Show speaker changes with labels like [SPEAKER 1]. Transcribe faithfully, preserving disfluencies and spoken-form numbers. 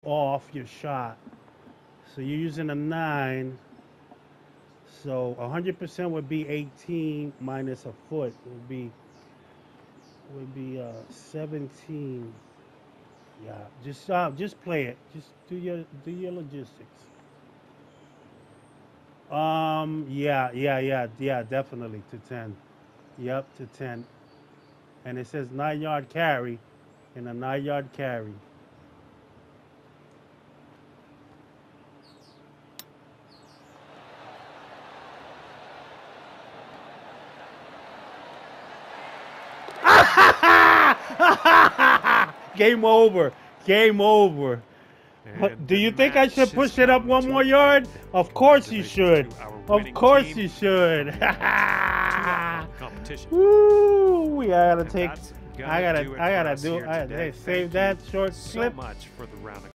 [SPEAKER 1] off your shot. So you're using a nine. So one hundred percent would be eighteen minus a foot would be would be uh, seventeen. Yeah, just uh, just play it. Just do your do your logistics. Um, yeah, yeah, yeah, yeah, definitely to ten. Yep, to ten. And it says nine yard carry, and a nine yard carry. Game over. Game over.
[SPEAKER 2] And
[SPEAKER 1] Do you
[SPEAKER 2] the
[SPEAKER 1] think I
[SPEAKER 2] match
[SPEAKER 1] should
[SPEAKER 2] is
[SPEAKER 1] push it up
[SPEAKER 2] come
[SPEAKER 1] one
[SPEAKER 2] to
[SPEAKER 1] more
[SPEAKER 2] an
[SPEAKER 1] yard?
[SPEAKER 2] end
[SPEAKER 1] Of
[SPEAKER 2] in
[SPEAKER 1] course you
[SPEAKER 2] Division
[SPEAKER 1] should.
[SPEAKER 2] two. Our
[SPEAKER 1] Of
[SPEAKER 2] winning
[SPEAKER 1] course
[SPEAKER 2] team
[SPEAKER 1] you should.
[SPEAKER 2] two out of competition.
[SPEAKER 1] Woo! We gotta
[SPEAKER 2] And
[SPEAKER 1] take.
[SPEAKER 2] that's gonna
[SPEAKER 1] I gotta.
[SPEAKER 2] do it
[SPEAKER 1] I
[SPEAKER 2] for
[SPEAKER 1] gotta
[SPEAKER 2] us
[SPEAKER 1] do.
[SPEAKER 2] here
[SPEAKER 1] I,
[SPEAKER 2] today.
[SPEAKER 1] hey,
[SPEAKER 2] Thank
[SPEAKER 1] save
[SPEAKER 2] you
[SPEAKER 1] that short
[SPEAKER 2] so
[SPEAKER 1] clip.
[SPEAKER 2] much for the round of